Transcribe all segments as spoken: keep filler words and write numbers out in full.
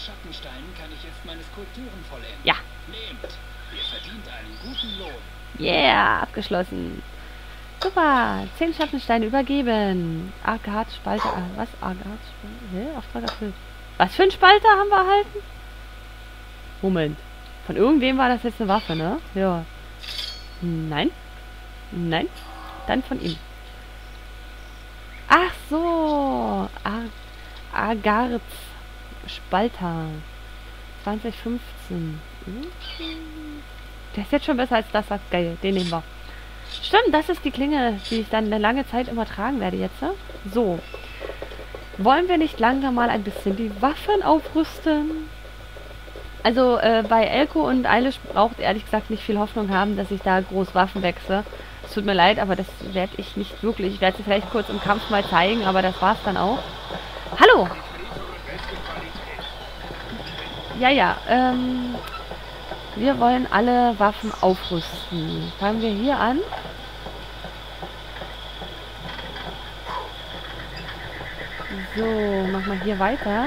Schattenstein kann ich jetzt meine Skulpturen vollenden. Ja. Nehmt. Ihr verdient einen guten Lohn. Yeah, abgeschlossen. Super, zehn Schattensteine übergeben. Agatspalter, was? Agatspalter? Hä? Auftrag erfüllt. Was für ein Spalter haben wir erhalten? Moment. Von irgendwem war das jetzt eine Waffe, ne? Ja. Nein. Nein. Dann von ihm. Ach so. Agarz Spalter. zwanzig fünfzehn. Der ist jetzt schon besser als das, was geil. Den nehmen wir. Stimmt, das ist die Klinge, die ich dann eine lange Zeit immer tragen werde jetzt. Ne? So. Wollen wir nicht langsam mal ein bisschen die Waffen aufrüsten? Also äh, bei Elko und Eilish braucht ehrlich gesagt nicht viel Hoffnung haben, dass ich da groß Waffen wechsle. Es tut mir leid, aber das werde ich nicht wirklich. Ich werde sie vielleicht kurz im Kampf mal zeigen, aber das war's dann auch. Hallo! Ja, ja, ähm... wir wollen alle Waffen aufrüsten. Fangen wir hier an. So, machen wir hier weiter.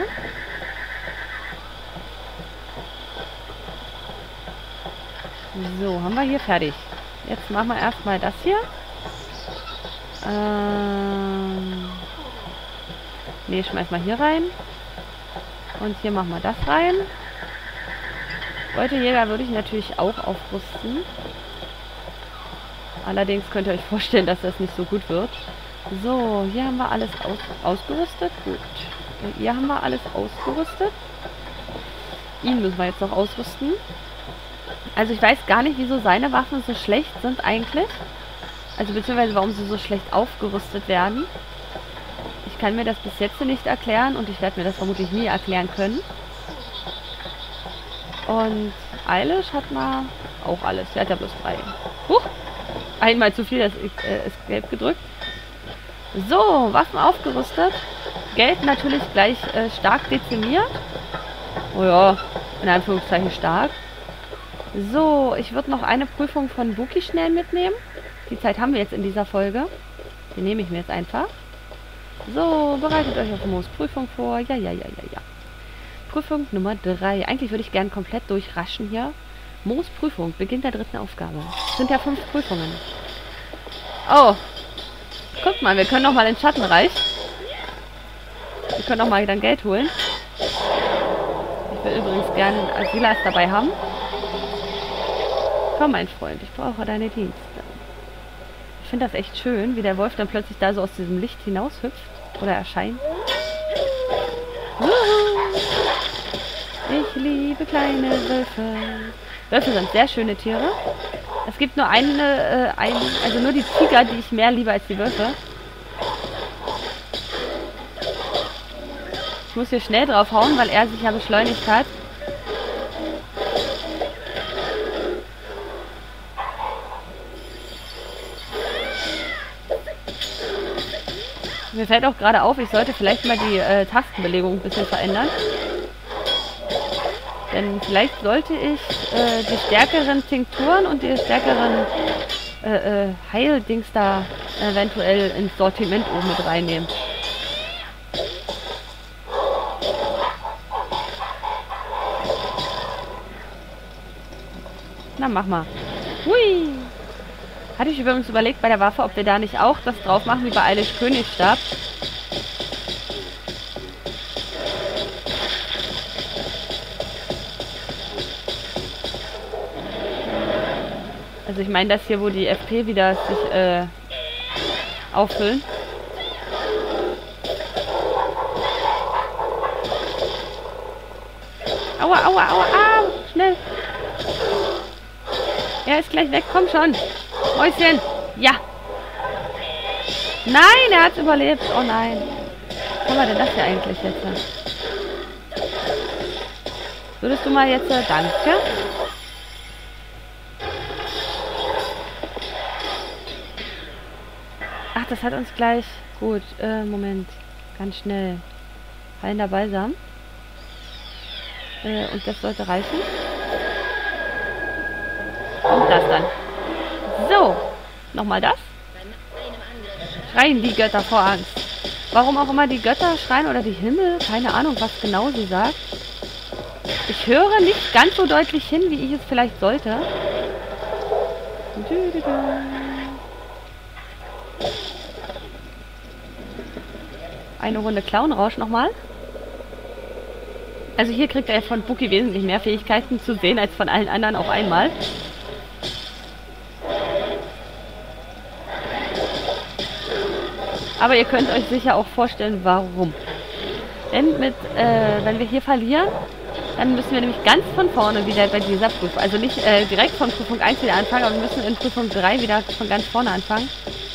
So, haben wir hier fertig. Jetzt machen wir erstmal das hier. Ähm... Ne, schmeiß mal hier rein. Und hier machen wir das rein. Beutejäger würde ich natürlich auch aufrüsten. Allerdings könnt ihr euch vorstellen, dass das nicht so gut wird. So, hier haben wir alles aus ausgerüstet. Gut. Und hier haben wir alles ausgerüstet. Ihn müssen wir jetzt noch ausrüsten. Also ich weiß gar nicht, wieso seine Waffen so schlecht sind eigentlich. Also beziehungsweise warum sie so schlecht aufgerüstet werden. Ich kann mir das bis jetzt nicht erklären und ich werde mir das vermutlich nie erklären können. Und Eilish hat mal auch alles. Der hat ja bloß drei. Huch! Einmal zu viel, das äh, ist gelb gedrückt. So, Waffen aufgerüstet. Geld natürlich gleich äh, stark dezimiert. Oh ja, in Anführungszeichen stark. So, ich würde noch eine Prüfung von Buki schnell mitnehmen. Die Zeit haben wir jetzt in dieser Folge. Die nehme ich mir jetzt einfach. So, bereitet euch auf Moos Prüfung vor. Ja, ja, ja, ja, ja. Prüfung Nummer drei. Eigentlich würde ich gern komplett durchraschen hier. Moos Prüfung, Beginn der dritten Aufgabe. Es sind ja fünf Prüfungen. Oh. Guckt mal, wir können noch mal ins Schattenreich. Wir können noch mal dann Geld holen. Ich will übrigens gerne Silas dabei haben. Komm, mein Freund, ich brauche deine Dienste. Ich finde das echt schön, wie der Wolf dann plötzlich da so aus diesem Licht hinaushüpft. Oder erscheint. Ich liebe kleine Wölfe. Wölfe sind sehr schöne Tiere. Es gibt nur eine, äh, ein, also nur die Tiger, die ich mehr liebe als die Wölfe. Ich muss hier schnell drauf hauen, weil er sich ja beschleunigt hat. Mir fällt auch gerade auf, ich sollte vielleicht mal die äh, Tastenbelegung ein bisschen verändern. Denn vielleicht sollte ich äh, die stärkeren Tinkturen und die stärkeren äh, äh, Heildings da eventuell ins Sortiment oben mit reinnehmen. Na, mach mal. Hui! Hatte ich übrigens überlegt bei der Waffe, ob wir da nicht auch das drauf machen, wie bei Eilish Königsstab. Also ich meine das hier, wo die F P wieder sich äh, auffüllen. Aua, aua, aua, au! Schnell! Er ist gleich weg, komm schon! Mäuschen! Ja! Nein, er hat überlebt! Oh nein! Was haben wir denn das hier eigentlich jetzt? Würdest du mal jetzt... Äh, danke! Ach, das hat uns gleich... Gut, äh, Moment. Ganz schnell. Heilender Balsam. Äh, und das sollte reichen. Und das dann. So. Nochmal das. Schreien die Götter vor Angst. Warum auch immer die Götter schreien oder die Himmel. Keine Ahnung, was genau sie sagt. Ich höre nicht ganz so deutlich hin, wie ich es vielleicht sollte. Eine Runde Clownrausch nochmal. Also hier kriegt er von Buki wesentlich mehr Fähigkeiten zu sehen, als von allen anderen auf einmal. Aber ihr könnt euch sicher auch vorstellen, warum. Denn mit, äh, wenn wir hier verlieren, dann müssen wir nämlich ganz von vorne wieder bei dieser Prüfung, also nicht äh, direkt von Prüfung eins wieder anfangen, aber wir müssen in Prüfung drei wieder von ganz vorne anfangen.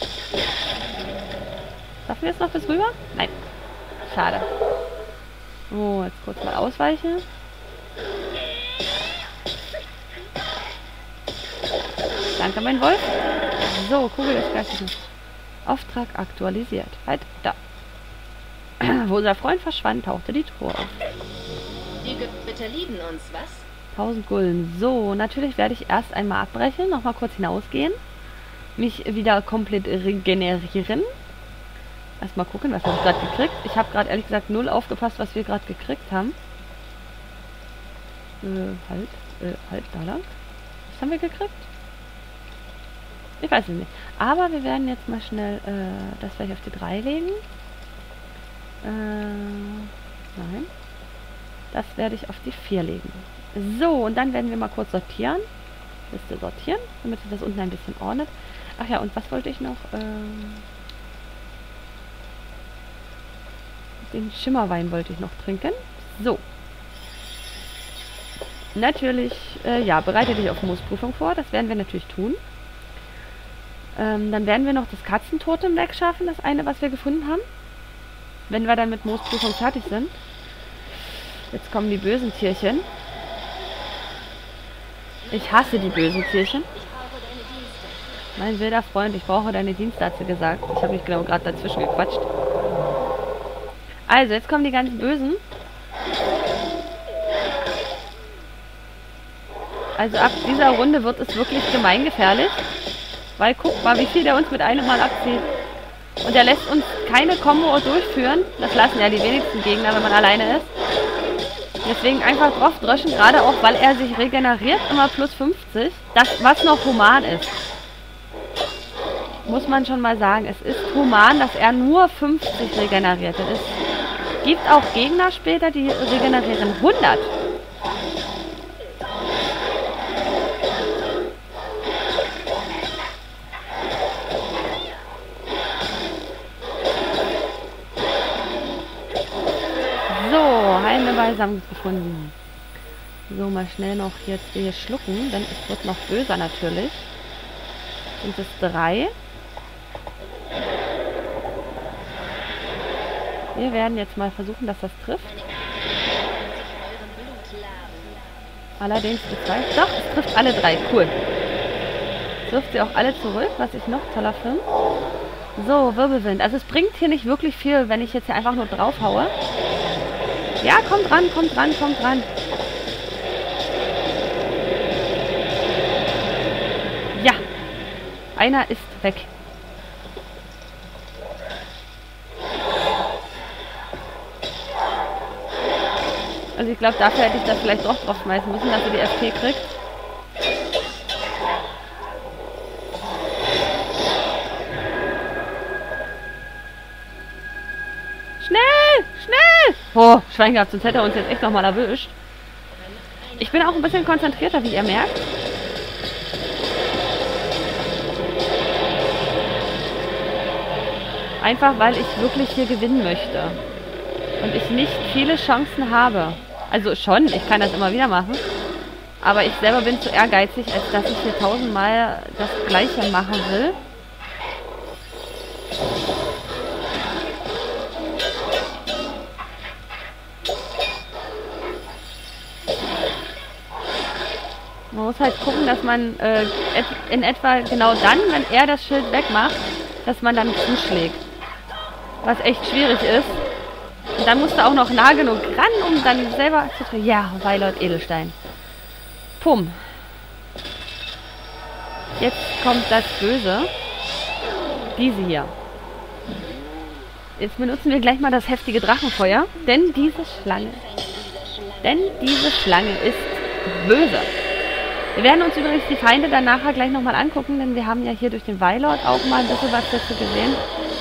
Schaffen wir es noch bis rüber? Nein. Schade. So, jetzt kurz mal ausweichen. Danke, mein Wolf. So, Kugel des Geistes. Auftrag aktualisiert. Halt, da. Wo unser Freund verschwand, tauchte die Truhe auf. Die Götter lieben uns, was? tausend Gulden. So, natürlich werde ich erst einmal abbrechen, nochmal kurz hinausgehen. Mich wieder komplett regenerieren. Erstmal gucken, was habe ich gerade gekriegt. Ich habe gerade ehrlich gesagt null aufgepasst, was wir gerade gekriegt haben. Äh, halt, äh, halt, da lang. Was haben wir gekriegt? Ich weiß es nicht. Aber wir werden jetzt mal schnell äh, das vielleicht auf die drei legen. Äh, nein. Das werde ich auf die vier legen. So, und dann werden wir mal kurz sortieren. Liste sortieren, damit sich das unten ein bisschen ordnet. Ach ja, und was wollte ich noch? Ähm, den Schimmerwein wollte ich noch trinken. So. Natürlich, äh, ja, bereite dich auf Moosprüfung vor. Das werden wir natürlich tun. Ähm, dann werden wir noch das Katzentotem wegschaffen, das eine, was wir gefunden haben. Wenn wir dann mit Moosprüfung fertig sind. Jetzt kommen die bösen Tierchen. Ich hasse die bösen Tierchen. Mein wilder Freund, ich brauche deine Dienste, hat sie gesagt. Ich habe mich genau gerade dazwischen gequatscht. Also, jetzt kommen die ganz Bösen. Also ab dieser Runde wird es wirklich gemeingefährlich. Weil guck mal, wie viel der uns mit einem Mal abzieht. Und er lässt uns keine Combo durchführen. Das lassen ja die wenigsten Gegner, wenn man alleine ist. Deswegen einfach drauf dröschen, gerade auch, weil er sich regeneriert, immer plus fünfzig. Das, was noch human ist. Muss man schon mal sagen. Es ist human, dass er nur fünfzig regeneriert. Es gibt auch Gegner später, die regenerieren hundert. Balsam gefunden. So, mal schnell noch jetzt hier schlucken, denn es wird noch böser natürlich. Sind es drei. Wir werden jetzt mal versuchen, dass das trifft. Allerdings die zwei. Doch, es trifft alle drei. Cool. Es wirft sie auch alle zurück, was ich noch toller finde. So, Wirbelwind. Also es bringt hier nicht wirklich viel, wenn ich jetzt hier einfach nur drauf haue. Ja, kommt ran, kommt ran, kommt ran. Ja. Einer ist weg. Also ich glaube, dafür hätte ich das vielleicht doch drauf schmeißen müssen, dass er die F P kriegt. Oh, Schwein gehabt, sonst hätte er uns jetzt echt nochmal erwischt. Ich bin auch ein bisschen konzentrierter, wie ihr merkt. Einfach, weil ich wirklich hier gewinnen möchte. Und ich nicht viele Chancen habe. Also schon, ich kann das immer wieder machen. Aber ich selber bin zu ehrgeizig, als dass ich hier tausendmal das Gleiche machen will. Man muss halt gucken, dass man äh, in etwa genau dann, wenn er das Schild wegmacht, dass man dann zuschlägt. Was echt schwierig ist. Und dann musst du auch noch nah genug ran, um dann selber zu treffen. Ja, Weilert Edelstein. Pum. Jetzt kommt das Böse. Diese hier. Jetzt benutzen wir gleich mal das heftige Drachenfeuer. Denn diese Schlange Denn diese Schlange ist böse. Wir werden uns übrigens die Feinde dann nachher gleich nochmal angucken, denn wir haben ja hier durch den Weilord auch mal ein bisschen was dazu gesehen.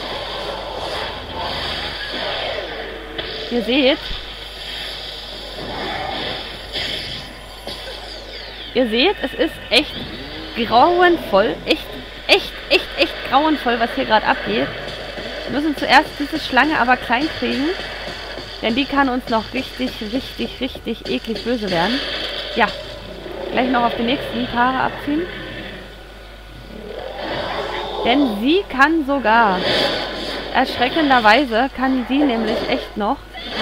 Ihr seht, ihr seht, es ist echt grauenvoll, echt, echt, echt, echt grauenvoll, was hier gerade abgeht. Wir müssen zuerst diese Schlange aber klein kriegen, denn die kann uns noch richtig, richtig, richtig eklig böse werden. Ja, gleich noch auf den nächsten Paare abziehen. Denn sie kann sogar, erschreckenderweise, kann sie nämlich echt noch.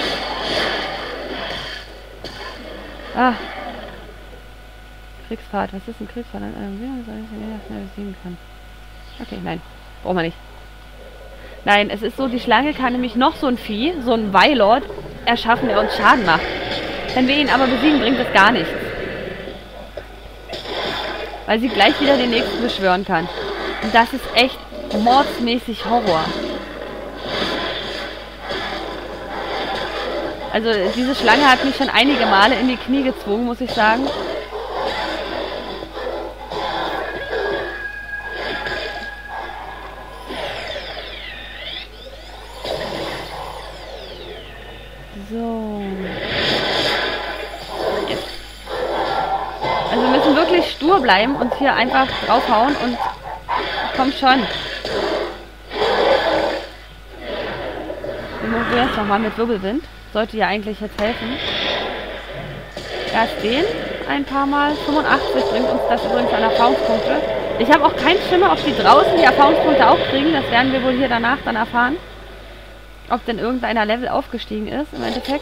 Ah. Kriegsfahrt. Was ist ein Kriegsfahrt? Schnell besiegen kann. Okay, nein. Brauchen wir nicht. Nein, es ist so, die Schlange kann nämlich noch so ein Vieh, so ein Weilord, erschaffen, der uns Schaden macht. Wenn wir ihn aber besiegen, bringt das gar nichts. Weil sie gleich wieder den nächsten beschwören kann. Und das ist echt mordsmäßig Horror. Also diese Schlange hat mich schon einige Male in die Knie gezwungen, muss ich sagen. So. Jetzt. Also wir müssen wirklich stur bleiben und hier einfach draufhauen und kommt schon. Wir probieren es nochmal mit Wirbelwind. Sollte ja eigentlich jetzt helfen. Erst den ein paar Mal. fünfundachtzig bringt uns das übrigens an Erfahrungspunkte. Ich habe auch keine Stimme, ob die draußen die Erfahrungspunkte auch kriegen. Das werden wir wohl hier danach dann erfahren. Ob denn irgendeiner Level aufgestiegen ist im Endeffekt.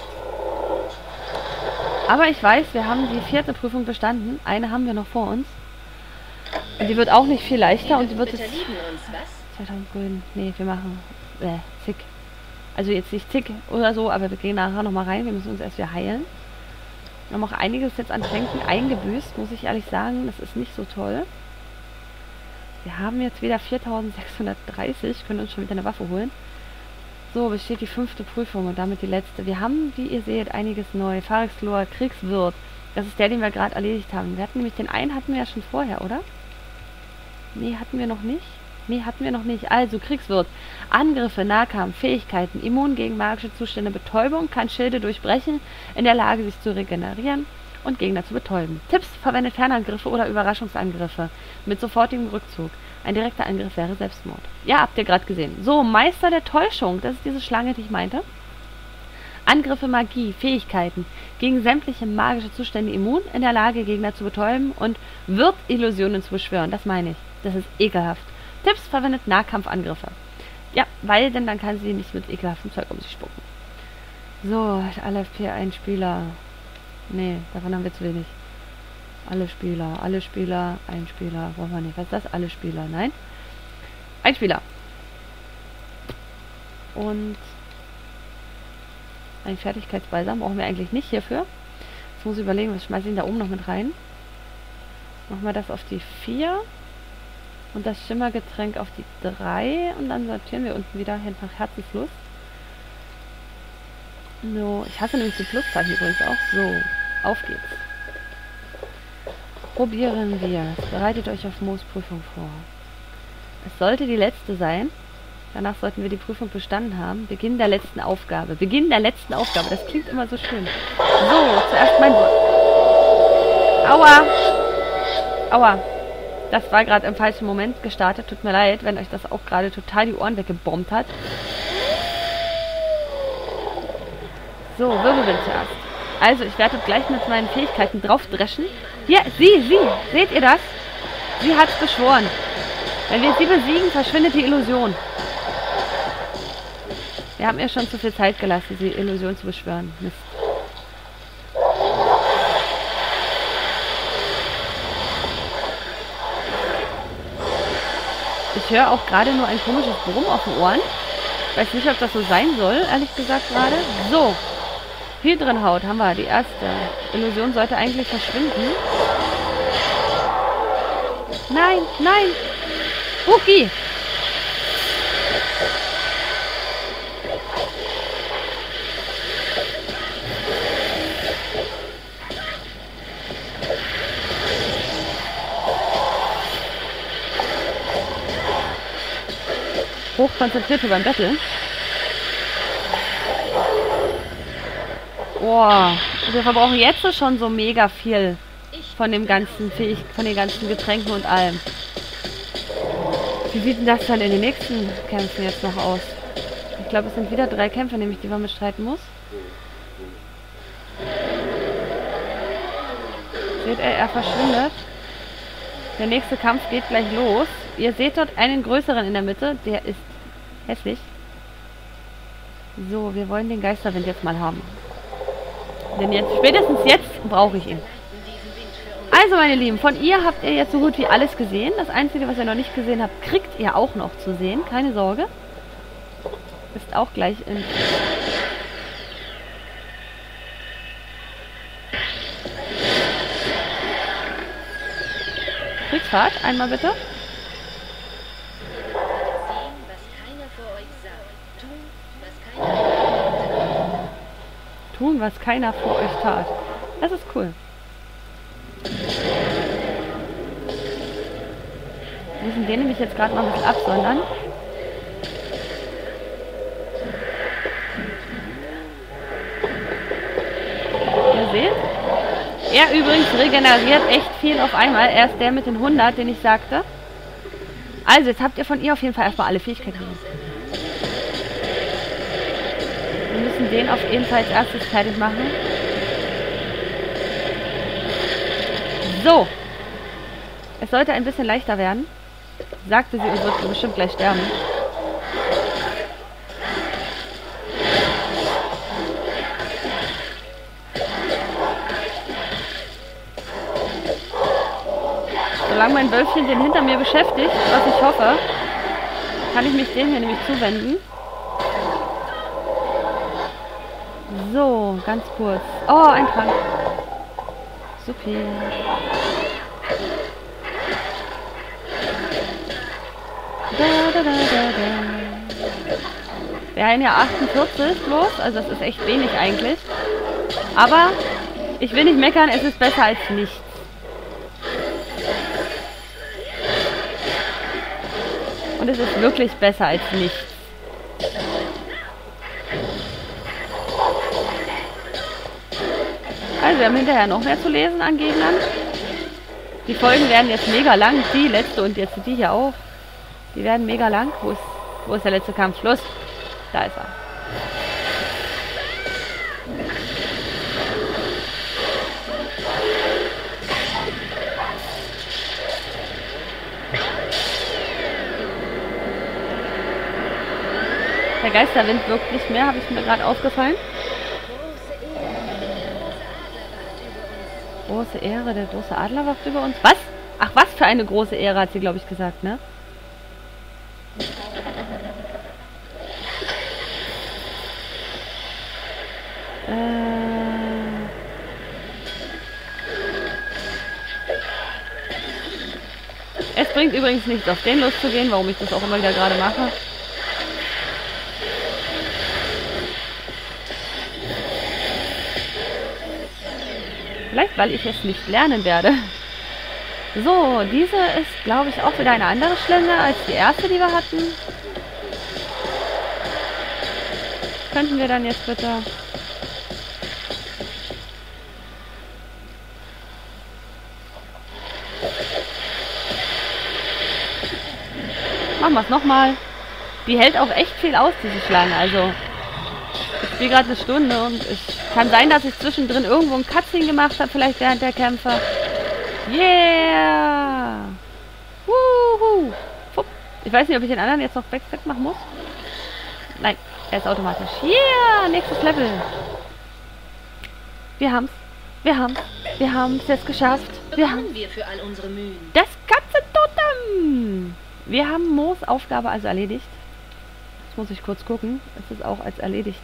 Aber ich weiß, wir haben die vierte Prüfung bestanden. Eine haben wir noch vor uns. Und die wird auch nicht viel leichter. Und die wird jetzt... zweitausend Gulden. Nee, wir machen... Äh, zick. Also jetzt nicht zick oder so, aber wir gehen nachher nochmal rein. Wir müssen uns erst wieder heilen. Wir haben auch einiges jetzt an Schenken eingebüßt, muss ich ehrlich sagen. Das ist nicht so toll. Wir haben jetzt wieder viertausendsechshundertdreißig. Können uns schon wieder eine Waffe holen. So, besteht die fünfte Prüfung und damit die letzte. Wir haben, wie ihr seht, einiges neu. Pharexlor, Kriegswirt. Das ist der, den wir gerade erledigt haben. Wir hatten nämlich den einen hatten wir ja schon vorher, oder? Nee, hatten wir noch nicht. Nee, hatten wir noch nicht. Also, Kriegswirt. Angriffe, Nahkampf, Fähigkeiten, immun gegen magische Zustände, Betäubung, kann Schilde durchbrechen, in der Lage, sich zu regenerieren und Gegner zu betäuben. Tipps, verwendet Fernangriffe oder Überraschungsangriffe mit sofortigem Rückzug. Ein direkter Angriff wäre Selbstmord. Ja, habt ihr gerade gesehen. So, Meister der Täuschung. Das ist diese Schlange, die ich meinte. Angriffe, Magie, Fähigkeiten. Gegen sämtliche magische Zustände immun, in der Lage, Gegner zu betäuben und wird Illusionen zu beschwören. Das meine ich. Das ist ekelhaft. Tipps, verwendet Nahkampfangriffe. Ja, weil denn dann kann sie nicht mit ekelhaftem Zeug um sich spucken. So, alle F P ein Spieler. Nee, davon haben wir zu wenig. Alle Spieler, alle Spieler, ein Spieler. Brauchen wir nicht. Was ist das? Alle Spieler. Nein. Ein Spieler. Und ein Fertigkeitsbalsam brauchen wir eigentlich nicht hierfür. Jetzt muss ich überlegen, was schmeiße ich denn da oben noch mit rein? Machen wir das auf die vier. Und das Schimmergetränk auf die drei. Und dann sortieren wir unten wieder nach Herzenslust. So, ich hasse nämlich die Pluszahl hier übrigens auch. So, auf geht's. Probieren wir es. Bereitet euch auf Moosprüfung vor. Es sollte die letzte sein. Danach sollten wir die Prüfung bestanden haben. Beginn der letzten Aufgabe. Beginn der letzten Aufgabe. Das klingt immer so schön. So, zuerst mein Wort. Aua! Aua! Das war gerade im falschen Moment gestartet. Tut mir leid, wenn euch das auch gerade total die Ohren weggebombt hat. So, Wirbelwind zuerst. Also, ich werde gleich mit meinen Fähigkeiten draufdreschen. Hier, sie, sie. Seht ihr das? Sie hat es beschworen. Wenn wir sie besiegen, verschwindet die Illusion. Wir haben ihr schon zu viel Zeit gelassen, die Illusion zu beschwören. Mist. Ich höre auch gerade nur ein komisches Brummen auf den Ohren. Ich weiß nicht, ob das so sein soll, ehrlich gesagt gerade. So. Hydrenhaut haben wir, die erste. Illusion sollte eigentlich verschwinden. Nein, nein. Buki. hochkonzentriert hier beim Battle. Boah, wir verbrauchen jetzt schon so mega viel von dem ganzen Fähig von den ganzen Getränken und allem. Wie sieht denn das dann in den nächsten Kämpfen jetzt noch aus? Ich glaube, es sind wieder drei Kämpfe, nämlich die man bestreiten muss. Seht ihr, er verschwindet. Der nächste Kampf geht gleich los. Ihr seht dort einen größeren in der Mitte. Der ist hässlich. So, wir wollen den Geisterwind jetzt mal haben. Denn jetzt, spätestens jetzt brauche ich ihn. Also, meine Lieben, von ihr habt ihr jetzt so gut wie alles gesehen. Das Einzige, was ihr noch nicht gesehen habt, kriegt ihr auch noch zu sehen. Keine Sorge. Ist auch gleich in... Kriegsfahrt, einmal bitte. Tun, was keiner vor euch tat. Das ist cool. Wir müssen den nämlich jetzt gerade mal ein bisschen absondern. Ihr seht? Er übrigens regeneriert echt viel auf einmal. Er ist der mit den hundert, den ich sagte. Also, jetzt habt ihr von ihr auf jeden Fall erstmal alle Fähigkeiten gesehen. Wir müssen den auf jeden Fall als erstes fertig machen. So. Es sollte ein bisschen leichter werden. Sagte sie und wird bestimmt gleich sterben. Solange mein Wölfchen den hinter mir beschäftigt, was ich hoffe, kann ich mich dem hier nämlich zuwenden. So, ganz kurz. Oh, ein Trank. Supi. Da, da, da, da, da. Wir haben ja achtundvierzig bloß, also das ist echt wenig eigentlich. Aber ich will nicht meckern, es ist besser als nichts. Und es ist wirklich besser als nichts. Also wir haben hinterher noch mehr zu lesen an Gegnern. Die Folgen werden jetzt mega lang. Die letzte und jetzt die hier auch. Die werden mega lang. Wo ist, wo ist der letzte Kampf? Schluss. Da ist er. Der Geisterwind wirkt nicht mehr, habe ich mir gerade aufgefallen. Große Ehre, der große Adler wacht über uns. Was? Ach, was für eine große Ehre, hat sie, glaube ich, gesagt, ne? Äh... Es bringt übrigens nichts, auf den loszugehen, warum ich das auch immer wieder gerade mache. Vielleicht, weil ich es nicht lernen werde. So, diese ist, glaube ich, auch wieder eine andere Schlende als die erste, die wir hatten. Könnten wir dann jetzt bitte... Machen wir es nochmal. Die hält auch echt viel aus, diese Schlange. Also, ich spiele gerade eine Stunde und es kann sein, dass ich zwischendrin irgendwo ein Cutscene gemacht habe, vielleicht während der Kämpfe. Yeah! Wuhu! Fupp. Ich weiß nicht, ob ich den anderen jetzt noch weg machen muss. Nein, er ist automatisch. Yeah! Nächstes Level. Wir haben's. Wir haben's. Wir haben es jetzt geschafft. Wir haben wir für all unsere Mühen. das Katzentotem. Wir haben Moos Aufgabe also erledigt. Jetzt muss ich kurz gucken. Es ist auch als erledigt.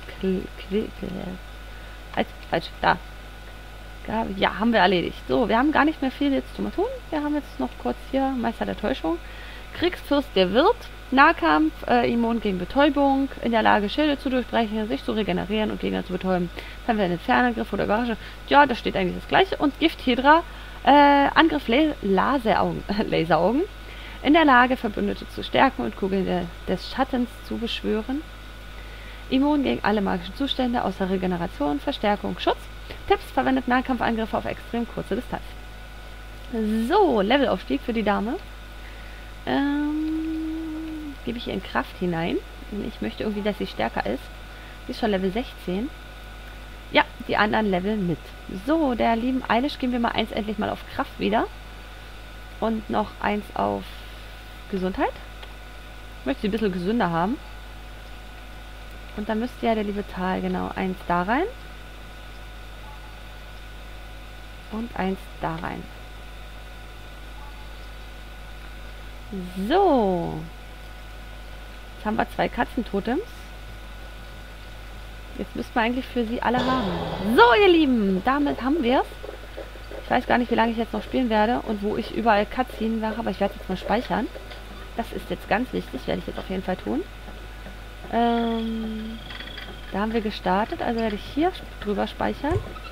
Als, falsch, da. Ja, haben wir erledigt. So, wir haben gar nicht mehr viel jetzt zu tun. Wir haben jetzt noch kurz hier Meister der Täuschung. Kriegsfürst der Wirt. Nahkampf, äh, immun gegen Betäubung. In der Lage, Schilde zu durchbrechen, sich zu regenerieren und Gegner zu betäuben. Dann haben wir einen Fernangriff oder Garage. Ja, da steht eigentlich das gleiche. Und Gift Hydra. Äh, Angriff La Laseraugen. Laseraugen. In der Lage, Verbündete zu stärken und Kugeln der, des Schattens zu beschwören. Immun gegen alle magischen Zustände außer Regeneration, Verstärkung, Schutz. Tipps: verwendet Nahkampfangriffe auf extrem kurze Distanz. So, Levelaufstieg für die Dame. Ähm, gebe ich ihr in Kraft hinein. Ich möchte irgendwie, dass sie stärker ist. Sie ist schon Level sechzehn. Ja, die anderen leveln mit. So, der lieben Eilish geben wir mal eins endlich mal auf Kraft wieder. Und noch eins auf Gesundheit. Ich möchte sie ein bisschen gesünder haben. Und dann müsste ja der liebe Tal, genau, eins da rein. Und eins da rein. So. Jetzt haben wir zwei Katzentotems. Jetzt müssten wir eigentlich für sie alle haben. So, ihr Lieben, damit haben wir es. Ich weiß gar nicht, wie lange ich jetzt noch spielen werde und wo ich überall Cutscene mache, aber ich werde jetzt mal speichern. Das ist jetzt ganz wichtig, werde ich jetzt auf jeden Fall tun. Ähm, da haben wir gestartet, also werde ich hier drüber speichern.